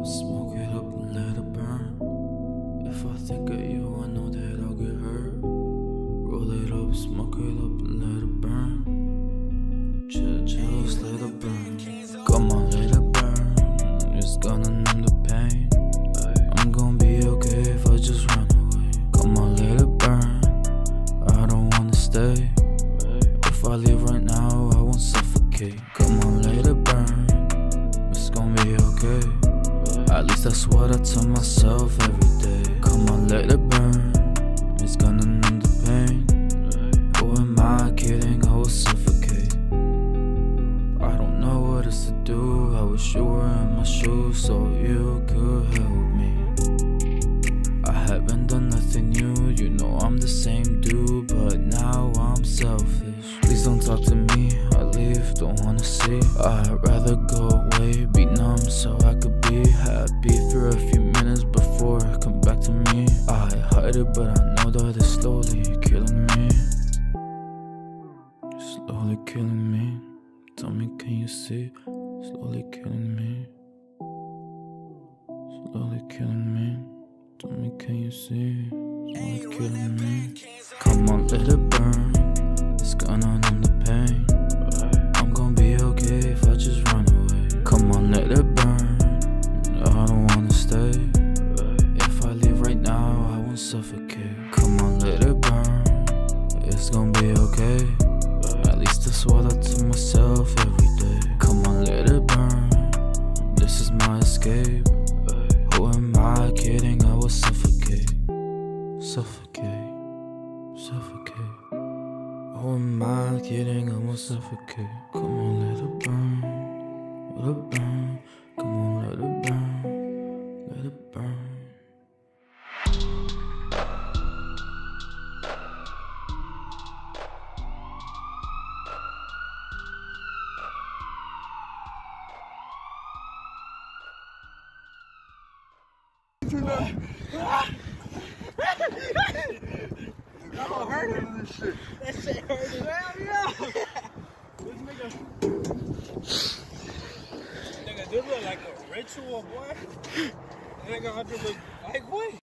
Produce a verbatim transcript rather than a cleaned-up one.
Smoke it up and let it burn. If I think of you, I know that I'll get hurt. Roll it up, smoke it up and let it burn. Chill, chill, just let it burn. Come on, let it burn. It's gonna numb the pain. I'm gonna be okay if I just run away. Come on, let it burn. I don't wanna stay. If I leave right now, I won't suffocate. Come on, let it burn. It's gonna be okay. At least that's what I tell myself every day. Come on, let it burn. It's gonna numb the pain. Who am I kidding? I will suffocate. I don't know what else to do. I wish you were in my shoes so you could help me. I haven't done nothing new. You know I'm the same dude, but now I'm selfish. Please don't talk to me. I leave, don't wanna see. I'd rather go away, be numb so I could be happy for a few minutes before it come back to me. I hide it, but I know that it's slowly killing me. Slowly killing me. Tell me, can you see? Slowly killing me. Slowly killing me. Tell me, can you see? Slowly killing me. Come on, let it burn. It's gonna numb the pain. I'm gonna be okay if I just run away. Come on, let it burn. I don't wanna stay. If I leave right now, I won't suffocate. Come on, let it burn. It's gonna be okay. At least that's what I tell myself every day. Come on, let it burn. This is my escape. Who am I kidding? I will suffocate. Suffocate. Suffocate. Who am I kidding? I will suffocate. Come on, let it burn. Let it burn. Come on, let it burn. Let it burn. I'm hurting this shit. That shit hurting. Hell yeah. This nigga. Nigga, this look like a ritual, boy. Nigga, I just look like, what?